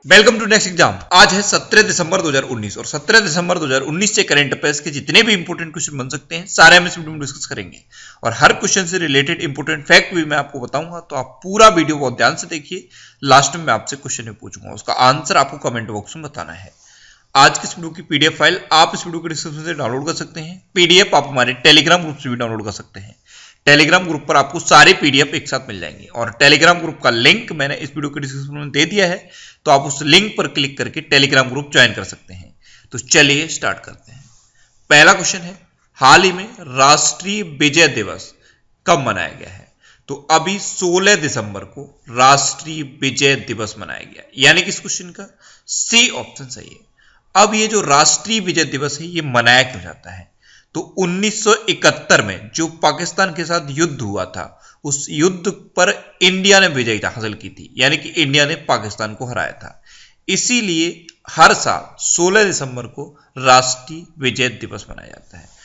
Welcome to next exam. आज है 17 दिसंबर 2019 और 17 दिसंबर 2019 से करंट अफेयर्स के जितने भी इंपोर्टेंट क्वेश्चन बन सकते हैं सारे हम इस वीडियो में डिस्कस करेंगे और हर क्वेश्चन से रिलेटेड इंपोर्टेंट फैक्ट भी मैं आपको बताऊंगा। तो आप पूरा वीडियो बहुत ध्यान से देखिए। लास्ट में मैं आपसे क्वेश्चन पूछूंगा, उसका आंसर आपको कमेंट बॉक्स में बताना है। आज की इस वीडियो की पीडीएफ फाइल आप इस वीडियो के डिस्क्रिप्शन से डाउनलोड कर सकते हैं। पीडीएफ आप हमारे टेलीग्राम ग्रुप से भी डाउनलोड कर सकते हैं। टेलीग्राम ग्रुप पर आपको सारे पीडीएफ एक साथ मिल जाएंगे और टेलीग्राम ग्रुप का लिंक मैंने इस वीडियो के डिस्क्रिप्शन में दे दिया है, तो आप उस लिंक पर क्लिक करके टेलीग्राम ग्रुप ज्वाइन कर सकते हैं। तो चलिए स्टार्ट करते हैं। पहला क्वेश्चन है, हाल ही में राष्ट्रीय विजय दिवस कब मनाया गया है? तो अभी 16 दिसंबर को राष्ट्रीय विजय दिवस मनाया गया, यानी कि इस क्वेश्चन का सी ऑप्शन सही है। अब ये जो राष्ट्रीय विजय दिवस है ये मनाया क्यों जाता है? तो 1971 में जो पाकिस्तान के साथ युद्ध हुआ था, उस युद्ध पर इंडिया ने विजय हासिल की थी, यानी कि इंडिया ने पाकिस्तान को हराया था। इसीलिए हर साल 16 दिसंबर को राष्ट्रीय विजय दिवस मनाया जाता है।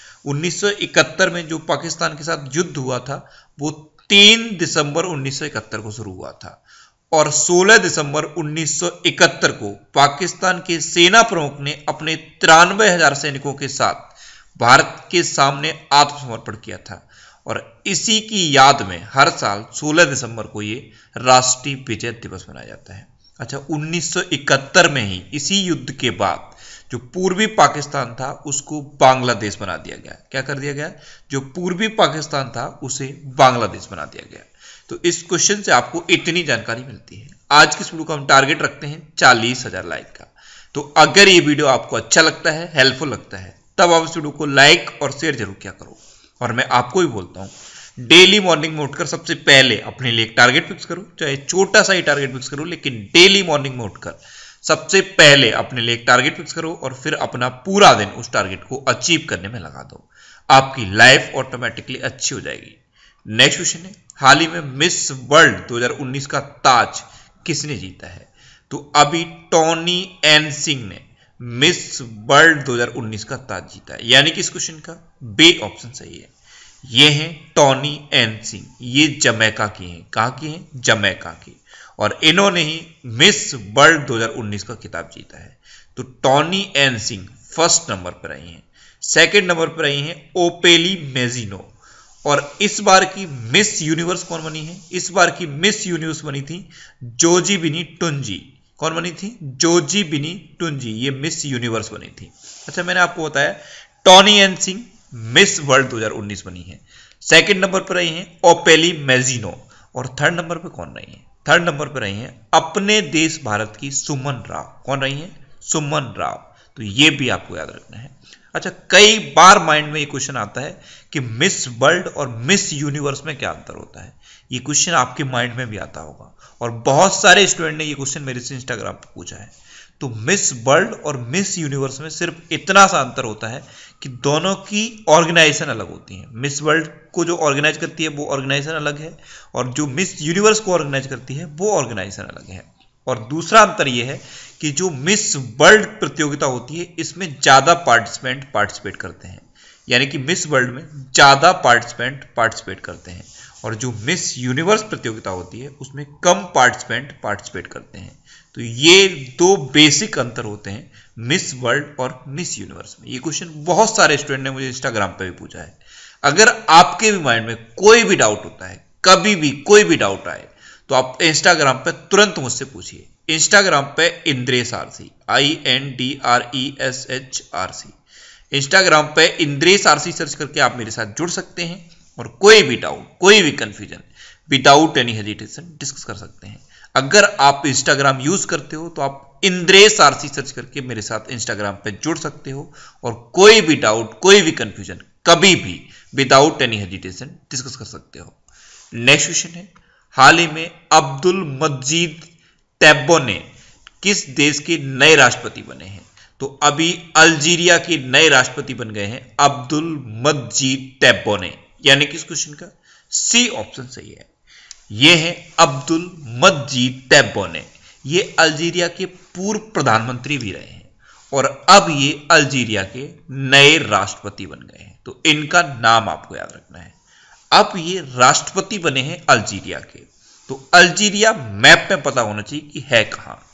1971 में जो पाकिस्तान के साथ युद्ध हुआ था वो 3 दिसंबर 1971 को शुरू हुआ था और 16 दिसंबर 1971 को पाकिस्तान के सेना प्रमुख ने अपने 93,000 सैनिकों के साथ भारत के सामने आत्मसमर्पण किया था और इसी की याद में हर साल 16 दिसंबर को ये राष्ट्रीय विजय दिवस मनाया जाता है। अच्छा, 1971 में ही इसी युद्ध के बाद जो पूर्वी पाकिस्तान था उसको बांग्लादेश बना दिया गया। क्या कर दिया गया? जो पूर्वी पाकिस्तान था उसे बांग्लादेश बना दिया गया। तो इस क्वेश्चन से आपको इतनी जानकारी मिलती है। आज की इस वीडियो का हम टारगेट रखते हैं 40,000 लाइक का। तो अगर ये वीडियो आपको अच्छा लगता है, हेल्पफुल लगता है, तब आप इस वीडियो को लाइक और शेयर जरूर किया करो। और मैं आपको भी बोलता हूं, डेली मॉर्निंग में उठकर सबसे पहले अपने लिए एक टारगेट फिक्स करो, चाहे छोटा सा ही टारगेट फिक्स करो, लेकिन डेली मॉर्निंग में उठकर सबसे पहले अपने लिए एक टारगेट फिक्स करो और फिर अपना पूरा दिन उस टारगेट को अचीव करने में लगा दो। आपकी लाइफ ऑटोमेटिकली अच्छी हो जाएगी। नेक्स्ट क्वेश्चन है, हाल ही में मिस वर्ल्ड 2019 का ताज किसने जीता है? तो अभी टॉनी एन सिंह ने मिस वर्ल्ड 2019 का ताज जीता है, यानी कि इस क्वेश्चन का बी ऑप्शन सही है। ये हैं टॉनी एन सिंह, ये जमैका की हैं। कहां की हैं? जमैका की। और इन्होंने ही मिस वर्ल्ड 2019 का खिताब जीता है। तो Toni Ann Singh first number पर आई हैं। सेकंड नंबर पर आई हैं ओपेली मेजिनो। और इस बार की मिस यूनिवर्स कौन बनी है? इस बार की मिस यूनिवर्स बनी थी जोजीबिनी टुंजी। कौन बनी थी? जोजीबिनी टुंजी, ये मिस यूनिवर्स बनी थी। अच्छा, मैंने आपको बताया Toni Ann Singh Miss World 2019 बनी है। सेकंड नंबर पर रही हैं ओपेली मेजिनो और थर्ड नंबर पर कौन रही है? थर्ड नंबर पर रही हैं अपने देश भारत की सुमन राव। कौन रही है? सुमन राव। तो ये भी आपको याद रखना है। अच्छा, कई बार माइंड में ये क्वेश्चन आता है कि मिस वर्ल्ड और मिस यूनिवर्स में क्या अंतर होता है। ये क्वेश्चन आपके माइंड में भी आता होगा और बहुत सारे स्टूडेंट ने ये क्वेश्चन मेरे से इंस्टाग्राम पर पूछा है। तो मिस वर्ल्ड और मिस यूनिवर्स में सिर्फ इतना सा अंतर होता है कि दोनों की ऑर्गेनाइजेशन अलग होती है। मिस वर्ल्ड को जो ऑर्गेनाइज करती है वो ऑर्गेनाइजेशन अलग है और जो मिस यूनिवर्स को ऑर्गेनाइज करती है वो ऑर्गेनाइजेशन अलग है। और दूसरा अंतर यह है कि जो मिस वर्ल्ड प्रतियोगिता होती है इसमें ज्यादा पार्टिसिपेंट पार्टिसिपेट करते हैं, यानी कि मिस वर्ल्ड में ज्यादा पार्टिसिपेंट पार्टिसिपेट करते हैं और जो मिस यूनिवर्स प्रतियोगिता होती है उसमें कम पार्टिसिपेंट पार्टिसिपेट करते हैं। तो ये दो बेसिक अंतर होते हैं मिस वर्ल्ड और मिस यूनिवर्स में। ये क्वेश्चन बहुत सारे स्टूडेंट ने मुझे इंस्टाग्राम पे भी पूछा है। अगर आपके भी माइंड में कोई भी डाउट होता है, कभी भी कोई भी डाउट आए, तो आप इंस्टाग्राम पे तुरंत मुझसे पूछिए। इंस्टाग्राम पे इंद्रेश आरसी, INDRESHRC, इंस्टाग्राम पे इंद्रेश आरसी सर्च करके आप मेरे साथ जुड़ सकते हैं और कोई भी डाउट, कोई भी confusion without any hesitation discuss कर सकते हैं। अगर आप इंस्टाग्राम यूज करते हो तो आप इंद्रेश आरसी सर्च करके मेरे साथ इंस्टाग्राम पे जुड़ सकते हो और कोई भी डाउट, कोई भी कंफ्यूजन कभी भी विदाउट एनी हेजिटेशन डिस्कस कर सकते हो। नेक्स्ट क्वेश्चन है, हाल ही में अब्दुल मजीद टेब्बोने किस देश के नए राष्ट्रपति बने हैं? तो अभी अल्जीरिया के नए राष्ट्रपति बन गए हैं अब्दुल मजीद टेब्बोने, यानी कि इस क्वेश्चन का सी ऑप्शन सही है। ये है अब्दुल मजीद टेब्बोने। ये अल्जीरिया के पूर्व प्रधानमंत्री भी रहे हैं और अब ये अल्जीरिया के नए राष्ट्रपति बन गए हैं। तो इनका नाम आपको याद रखना है। अब ये राष्ट्रपति बने हैं अल्जीरिया के, तो अल्जीरिया मैप में पता होना चाहिए कि है कहां।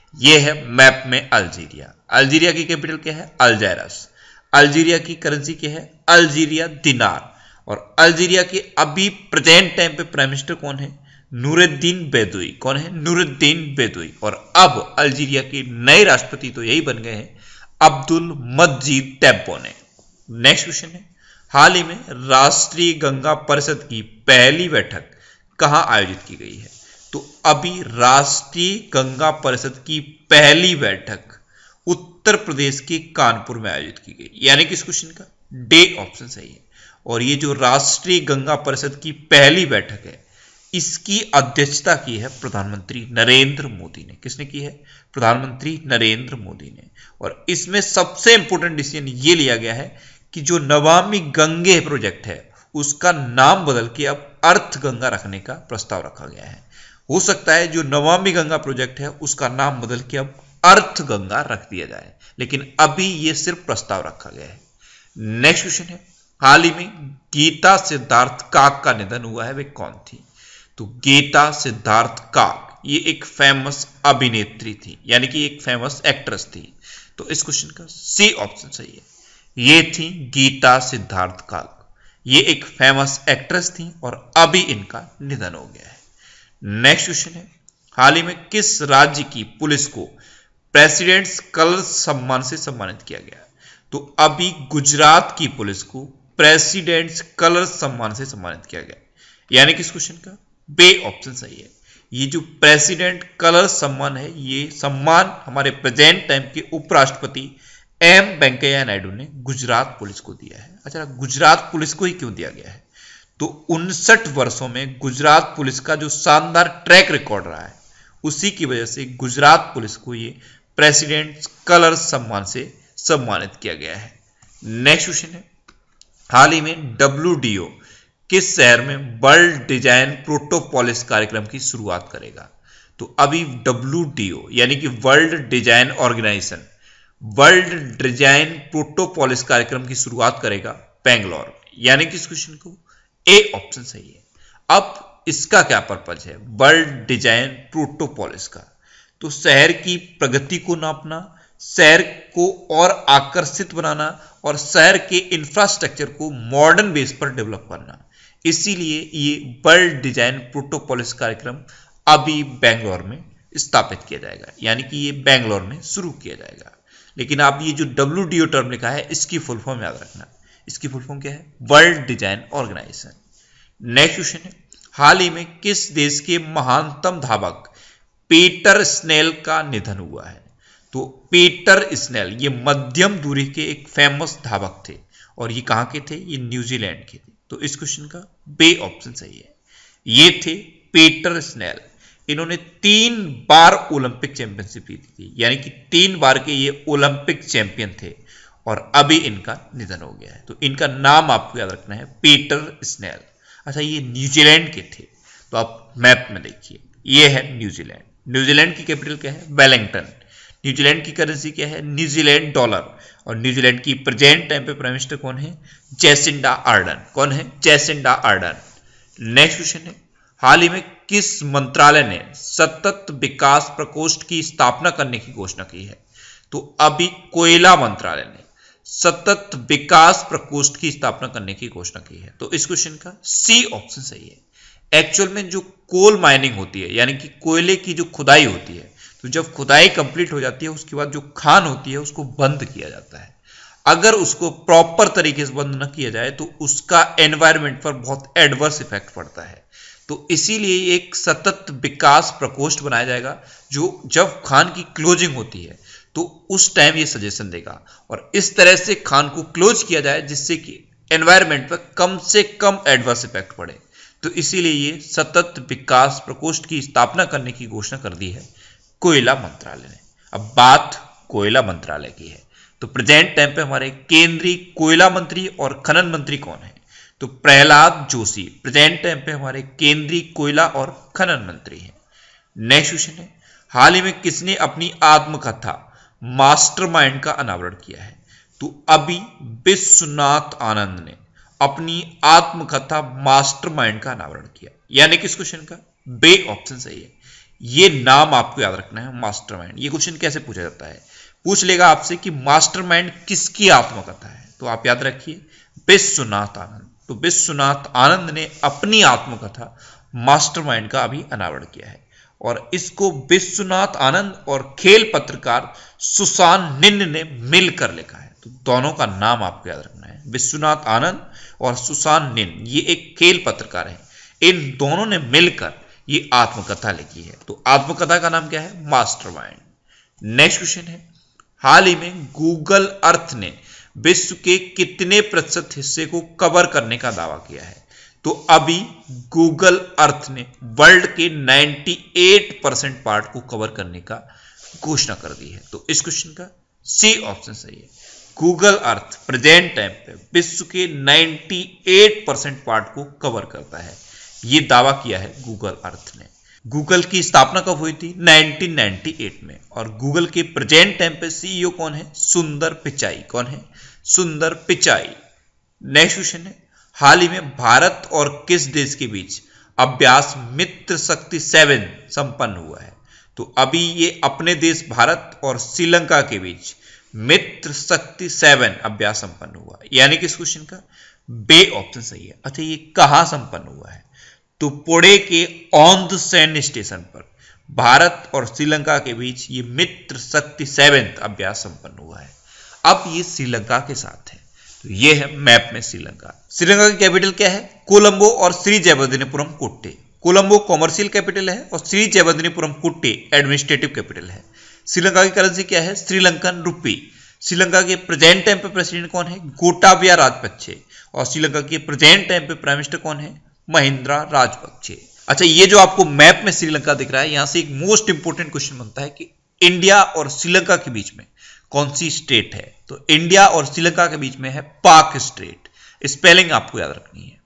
ये है मैप में अल्जीरिया। अल्जीरिया की कैपिटल क्या है? अल्जायरस। अल्जीरिया की करेंसी क्या है? अल्जीरिया दिनार। और अल्जीरिया के अभी प्रेजेंट टाइम पे प्राइम मिनिस्टर कौन है? नूरुद्दीन बेदुई। कौन है? नूरुद्दीन बेदुई। और अब अल्जीरिया के नए राष्ट्रपति तो यही बन गए हैं, Abdelmadjid Tebboune. Next question है, हाल ही में राष्ट्रीय गंगा परिषद की पहली बैठक कहां आयोजित की गई है? तो अभी राष्ट्रीय गंगा परिषद की पहली बैठक उत्तर प्रदेश के कानपुर में आयोजित की गई, यानी कि इस क्वेश्चन का डे ऑप्शन सही है। और ये जो राष्ट्रीय गंगा परिषद की पहली बैठक है, इसकी अध्यक्षता की है प्रधानमंत्री नरेंद्र मोदी ने। किसने की है? प्रधानमंत्री नरेंद्र मोदी ने। और इसमें सबसे इंपॉर्टेंट डिसीजन ये लिया गया है कि जो नमामि गंगे प्रोजेक्ट है उसका नाम बदल के अब अर्थ गंगा रखने का प्रस्ताव रखा गया है। हो सकता है जो नमामि गंगा प्रोजेक्ट है उसका नाम बदल के अब अर्थ गंगा रख दिया जाए, लेकिन अभी ये सिर्फ प्रस्ताव रखा गया है। नेक्स्ट क्वेश्चन है, हाल ही में गीता सिद्धार्थ काक का निधन हुआ है, वे कौन थी? तो गीता सिद्धार्थ काक ये एक फेमस अभिनेत्री थी, यानी कि एक फेमस एक्ट्रेस थी। तो इस क्वेश्चन का सी ऑप्शन सही है। ये थी गीता सिद्धार्थ काक। ये एक फेमस एक्ट्रेस थी और अभी इनका निधन हो गया है। नेक्स्ट क्वेश्चन है, हाल ही में किस राज्य की पुलिस को प्रेसिडेंट्स कलर सम्मान से सम्मानित किया गया? तो अभी गुजरात की पुलिस को प्रेसिडेंट्स कलर सम्मान से सम्मानित किया गया, यानी कि इस क्वेश्चन का बे ऑप्शन सही है। ये जो प्रेसिडेंट कलर सम्मान है, ये सम्मान हमारे प्रेजेंट टाइम के उपराष्ट्रपति एम वेंकैया नायडू ने गुजरात पुलिस को दिया है। अच्छा, गुजरात पुलिस को ही क्यों दिया गया है? तो 59 वर्षों में गुजरात पुलिस का जो शानदार ट्रैक रिकॉर्ड रहा है, उसी की वजह से गुजरात पुलिस को ये प्रेसिडेंट कलर सम्मान से सम्मानित किया गया है। नेक्स्ट क्वेश्चन है, हाल ही में WDO किस शहर में वर्ल्ड डिजाइन प्रोटोपोलिस कार्यक्रम की शुरुआत करेगा? तो अभी WDO यानी कि World Design Organization World Design Protopolis कार्यक्रम की शुरुआत करेगा बेंगलोर, यानी कि इस क्वेश्चन को ए ऑप्शन सही है। अब इसका क्या पर्पज है वर्ल्ड डिजाइन प्रोटोपोलिस का? तो शहर की प्रगति को नापना, शहर को और आकर्षित बनाना और शहर के इंफ्रास्ट्रक्चर को मॉडर्न बेस पर डेवलप करना। इसीलिए ये वर्ल्ड डिजाइन प्रोटोपोलिस कार्यक्रम अभी बेंगलोर में स्थापित किया जाएगा, यानी कि ये बेंगलोर में शुरू किया जाएगा। लेकिन आप ये जो WDO टर्म लिखा है इसकी फुल फॉर्म याद रखना। इसकी फुल फॉर्म क्या है? World Design Organization. Next question है, हाल ही में किस देश के महानतम धावक पीटर स्नेल का निधन हुआ है? तो पीटर स्नेल ये मध्यम दूरी के एक फेमस धावक थे और ये कहां के थे? ये न्यूजीलैंड के थे। तो इस क्वेश्चन का बे ऑप्शन सही है। ये थे पीटर स्नेल। इन्होंने 3 बार ओलंपिक चैंपियनशिप जीती थी, यानी कि 3 बार के ये ओलंपिक चैंपियन थे और अभी इनका निधन हो गया है। तो इनका नाम आपको याद रखना है पीटर स्नेल। अच्छा, ये न्यूजीलैंड के थे, तो आप मैप में देखिए, ये है न्यूजीलैंड। न्यूजीलैंड की कैपिटल क्या है? वेलिंगटन। न्यूजीलैंड की करेंसी क्या है? New Zealand dollar. और न्यूजीलैंड की प्रेजेंट टाइम पे प्राइम मिनिस्टर कौन है? Jacinda Ardern. कौन है? Jacinda Ardern. नेक्स्ट क्वेश्चन है, हाल ही में किस मंत्रालय ने सतत विकास प्रकोष्ठ की स्थापना करने की घोषणा की है? तो अभी कोयला मंत्रालय ने सतत विकास प्रकोष्ठ की स्थापना करने की घोषणा की है। तो इस क्वेश्चन का सी ऑप्शन सही है। एक्चुअल में जो कोल माइनिंग होती है, यानी कि कोयले की जो खुदाई होती है, तो जब खुदाई कंप्लीट हो जाती है उसके बाद जो खान होती है उसको बंद किया जाता है। अगर उसको प्रॉपर तरीके से बंद न किया जाए तो उसका एनवायरनमेंट पर बहुत एडवर्स इफेक्ट पड़ता है। तो इसीलिए एक सतत विकास प्रकोष्ठ बनाया जाएगा जो जब खान की क्लोजिंग होती है तो उस टाइम ये सजेशन देगा और इस तरह से खान को क्लोज किया जाए जिससे कि एनवायरनमेंट पर कम से कम एडवर्स इफेक्ट पड़े। तो इसीलिए ये सतत विकास प्रकोष्ठ की स्थापना करने की घोषणा कर दी है कोयला मंत्रालय ने। अब बात कोयला मंत्रालय की है, तो प्रेजेंट टाइम पे हमारे केंद्रीय कोयला मंत्री और खनन मंत्री कौन है? तो प्रहलाद जोशी प्रेजेंट टाइम पे हमारे केंद्रीय कोयला और खनन मंत्री हैं। नेक्स्ट क्वेश्चन है, हाल ही में किसने अपनी आत्मकथा मास्टरमाइंड का अनावरण किया है? तो अभी विश्वनाथ आनंद ने अपनी आत्मकथा मास्टरमाइंड का अनावरण किया, यानी कि इस क्वेश्चन का बे ऑप्शन सही है। ये नाम आपको याद रखना है, मास्टरमाइंड। ये क्वेश्चन कैसे पूछा जाता है, पूछ लेगा आपसे कि मास्टरमाइंड किसकी आत्मकथा है, तो आप याद रखिए विश्वनाथ आनंद। तो विश्वनाथ आनंद ने अपनी आत्मकथा मास्टरमाइंड का अभी अनावरण किया है और इसको विश्वनाथ आनंद और खेल पत्रकार सुसान निन्न ने मिलकर लिखा है। तो दोनों का नाम आपको याद रखना है, विश्वनाथ आनंद और सुसान निन्न, ये एक खेल पत्रकार है, इन दोनों ने मिलकर ये आत्मकथा लिखी है। तो आत्मकथा का नाम क्या है, मास्टरमाइंड। नेक्स्ट क्वेश्चन है, हाल ही में गूगल अर्थ ने विश्व के कितने प्रतिशत हिस्से को कवर करने का दावा किया है, तो अभी गूगल अर्थ ने वर्ल्ड के 98% पार्ट को कवर करने का घोषणा कर दी है। तो इस क्वेश्चन का सी ऑप्शन सही है, गूगल अर्थ प्रेजेंट टाइम पे विश्व के 98% पार्ट को कवर करता है, ये दावा किया है गूगल अर्थ ने। गूगल की स्थापना कब हुई थी, 1998 में, और गूगल के प्रेजेंट टाइम पे सीईओ कौन है, सुंदर पिचाई। कौन है, सुंदर पिचाई। नेक्स्ट क्वेश्चन है, हाल ही में भारत और किस देश के बीच अभ्यास मित्र शक्ति 7 संपन्न हुआ है, तो अभी ये अपने देश भारत और श्रीलंका के बीच मित्र शक्ति 7 अभ्यास संपन्न हुआ, यानी कि इस क्वेश्चन का बे ऑप्शन सही है। अच्छा, ये कहां संपन्न हुआ है, तो पुणे के औंध सैन्य स्टेशन पर भारत और श्रीलंका के बीच ये मित्र शक्ति 7 अभ्यास संपन्न हुआ है। अब ये श्रीलंका के साथ है, तो ये है मैप में श्रीलंका। श्रीलंका की कैपिटल क्या है, कोलंबो और श्री जयवर्धनेपुरम कुट्टे। कोलंबो कॉमर्शियल कैपिटल है और श्री जयवर्धनेपुरम कुट्टे एडमिनिस्ट्रेटिव कैपिटल है। श्रीलंका की करेंसी क्या है, श्रीलंकन रुपी। श्रीलंका के प्रेजेंट टाइम पे प्रेसिडेंट कौन है, गोटाबया राजपक्षे, और श्रीलंका के प्रेजेंट टाइम पे प्राइम मिनिस्टर कौन है, महिंद्रा राजपक्षे। अच्छा, ये जो आपको मैप में श्रीलंका दिख रहा है, यहां से एक मोस्ट इंपोर्टेंट क्वेश्चन बनता है कि इंडिया और श्रीलंका के बीच में कौन सी स्टेट है, तो इंडिया और श्रीलंका के बीच में है पाक स्टेट। स्पेलिंग आपको याद रखनी है,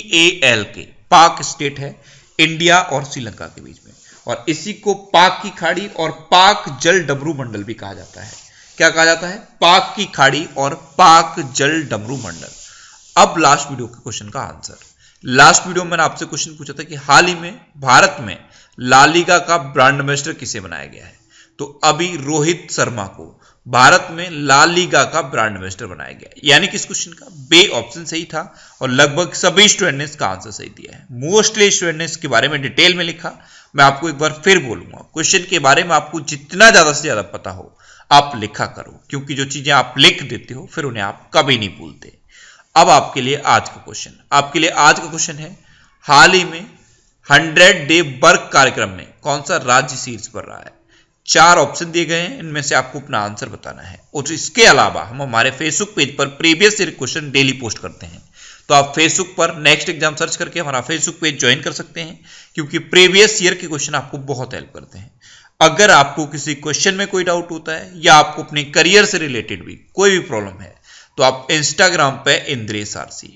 PALK, पाक स्टेट है इंडिया और श्रीलंका के बीच में, और इसी को पाक की खाड़ी और पाक जल डमरू मंडल भी कहा जाता है। क्या कहा जाता है, पाक की खाड़ी और पाक जल डमरू मंडल। अब लास्ट वीडियो के क्वेश्चन का आंसर। लास्ट वीडियो में मैंने आपसे क्वेश्चन पूछा था कि हाल ही में भारत में ला लीगा का ब्रांड एम्बेसडर किसे बनाया गया है, तो अभी रोहित शर्मा को भारत में ला लीगा का ब्रांड एम्बेसडर बनाया गया, यानी कि इस क्वेश्चन का बे ऑप्शन सही था और लगभग सभी स्टूडेंट ने इसका आंसर सही दिया है। मोस्टली स्टूडेंट ने इसके बारे में डिटेल में लिखा। मैं आपको एक बार फिर बोलूंगा, क्वेश्चन के बारे में आपको जितना ज्यादा से ज्यादा पता हो आप लिखा करो, क्योंकि जो चीजें आप लिख देते हो फिर उन्हें आप कभी नहीं भूलते। अब आपके लिए आज का क्वेश्चन, आपके लिए आज का क्वेश्चन है, हाल ही में 100 डे वर्क कार्यक्रम में कौन सा राज्य शीर्ष पर रहा है। 4 ऑप्शन दिए गए हैं, इनमें से आपको अपना आंसर बताना है। और इसके अलावा हम हमारे फेसबुक पेज पर previous year question daily post करते हैं, तो आप फेसबुक पर नेक्स्ट एग्जाम सर्च करके हमारा फेसबुक पेज ज्वाइन कर सकते हैं, क्योंकि प्रीवियस ईयर के क्वेश्चन आपको बहुत हेल्प करते हैं। अगर आपको किसी क्वेश्चन में कोई डाउट होता है या आपको अपने करियर से रिलेटेड भी कोई भी प्रॉब्लम है, तो आप इंस्टाग्राम पे इंद्रेश आरसी,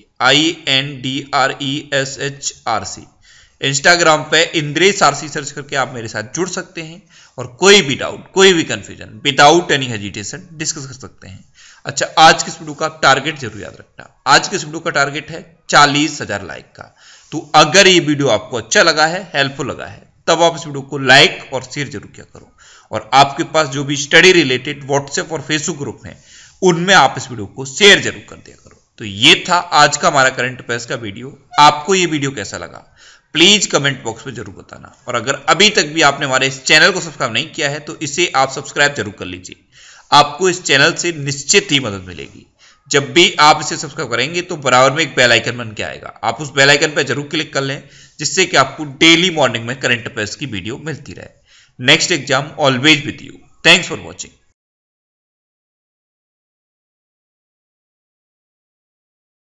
INDRESHRC, इंस्टाग्राम पे इंद्रेश आरसी सर्च करके आप मेरे साथ जुड़ सकते हैं और कोई भी डाउट, कोई भी confusion without any hesitation discuss कर सकते हैं। अच्छा, आज के इस वीडियो का टारगेट जरूर याद रखना। आज के इस वीडियो का टारगेट है 40,000 लाइक का। तो अगर ये वीडियो आपको अच्छा लगा है, हेल्पफुल लगा है, तब आप इस वीडियो को लाइक और शेयर जरूर किया करो। और आपके पास जो भी स्टडी रिलेटेड व्हाट्सएप और फेसबुक ग्रुप हैं, उनमें आप इस वीडियो को शेयर जरूर कर दिया करो। तो ये था आज का हमारा करंट अफेयर्स का वीडियो। आपको ये वीडियो कैसा लगा प्लीज कमेंट बॉक्स में जरूर बताना, और अगर अभी तक भी आपने हमारे इस चैनल को सब्सक्राइब नहीं किया है तो इसे आप सब्सक्राइब जरूर कर लीजिए। आपको इस चैनल से निश्चित ही मदद मिलेगी। जब भी आप इसे सब्सक्राइब करेंगे तो बराबर में एक बेल आइकन बन के आएगा, आप उस बेल आइकन पर जरूर क्लिक कर लें, जिससे कि आपको डेली मॉर्निंग में करंट अफेयर्स की वीडियो मिलती रहे। Next exam always with you. Thanks for watching.